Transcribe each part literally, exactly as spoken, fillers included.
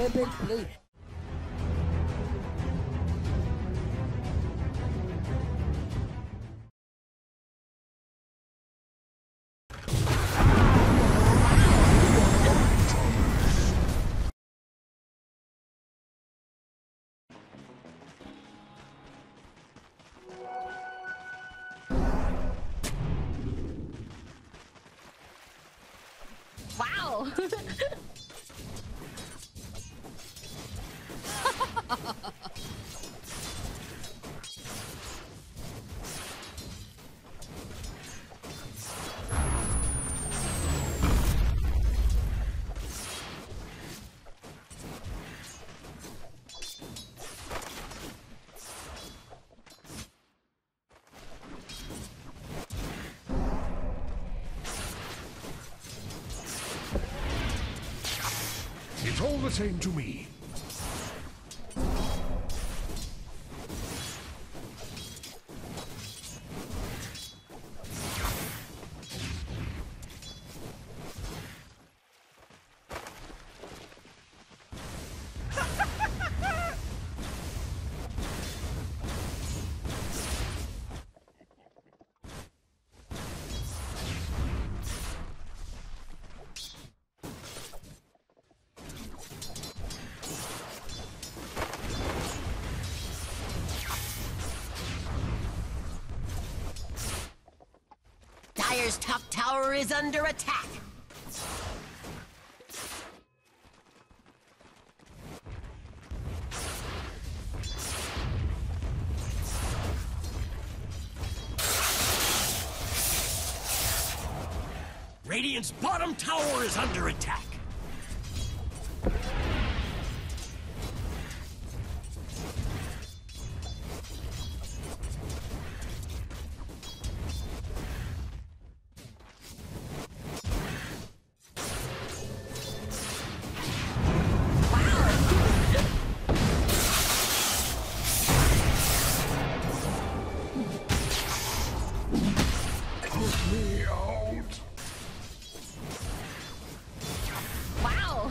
Epic Play. Wow! It's all the same to me. Dire's top tower is under attack. Radiant's bottom tower is under attack. Wow!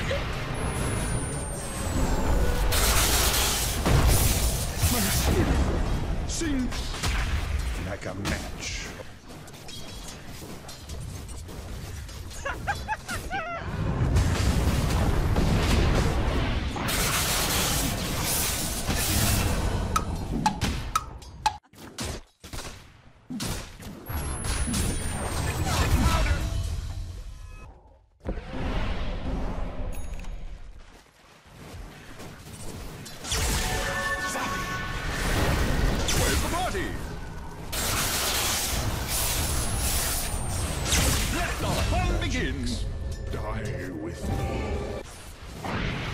My spirit sinks like a match. Where's the party? Let the fun begin. Die with me.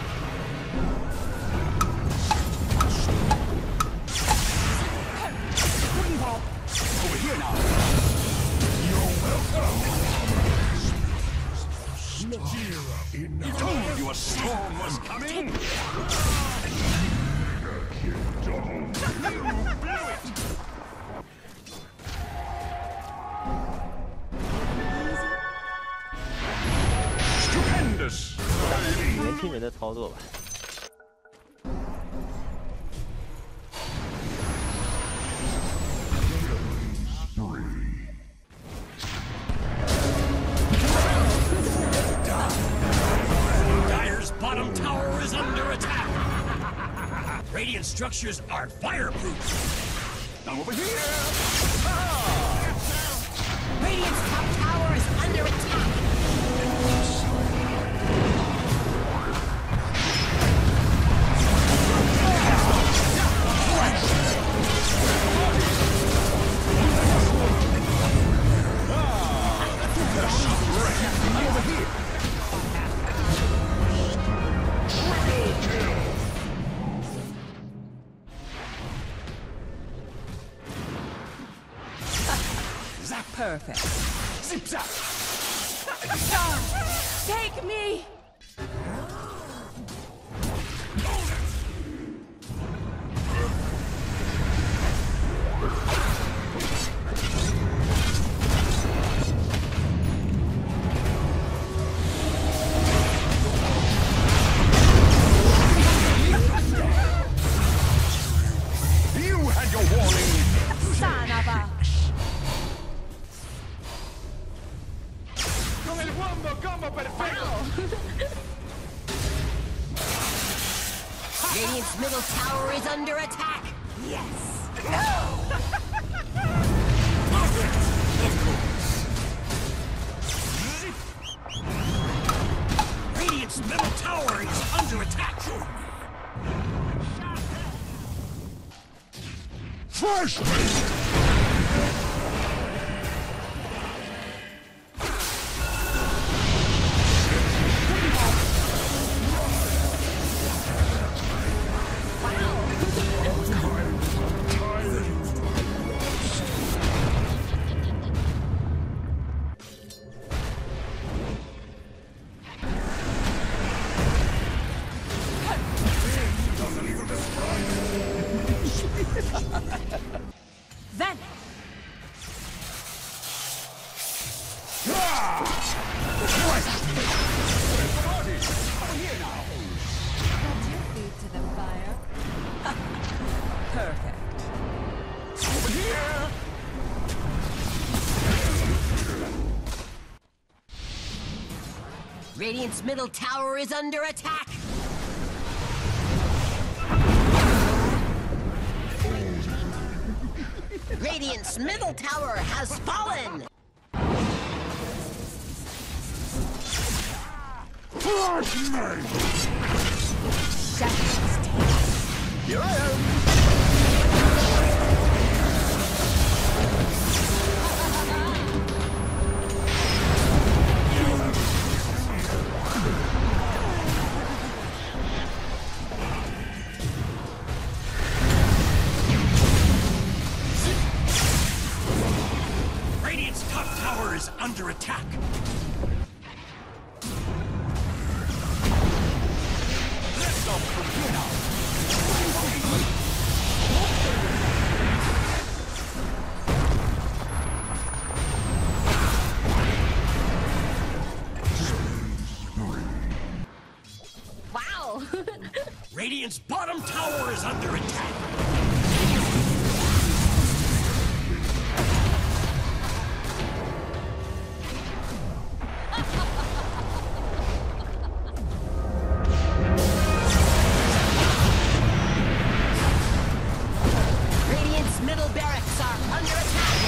Over here now. You're welcome. He told you a storm was coming. Stupendous. 年轻人的操作吧。 Dire's bottom tower is under attack. Radiant structures are fireproof. Now over here. Radiant's top tower is under attack. Perfect. Zip zap. Take me! Combo, combo, perfecto. Radiant's middle tower is under attack. Yes. Radiant's middle tower is under attack. First Then. Hold your feet to the fire. Perfect. over here. Radiant's middle tower is under attack. Radiant's middle tower has fallen. Flash me. Here I am. Radiant's top tower is under attack. Let's go from here now. Wow. Radiant's bottom tower is under attack. Radiant's middle barracks are under attack.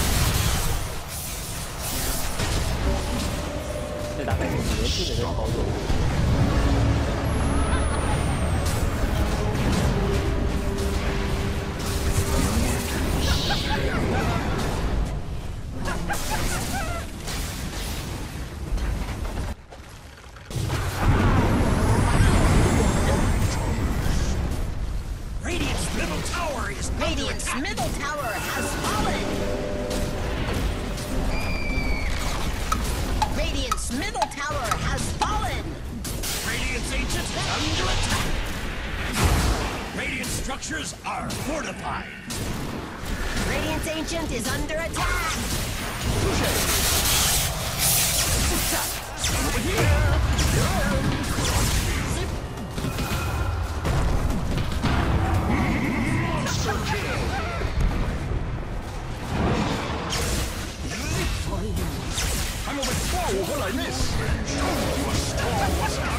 这大概是年轻人的操作。 Radiant's middle tower is under Radiant's attack. middle tower has fallen. Radiant's middle tower has fallen. Radiant's ancient is under attack. Radiant structures are fortified. Radiant's ancient is under attack. Over here. Monster kill. I'm over four, will I miss? You are strong.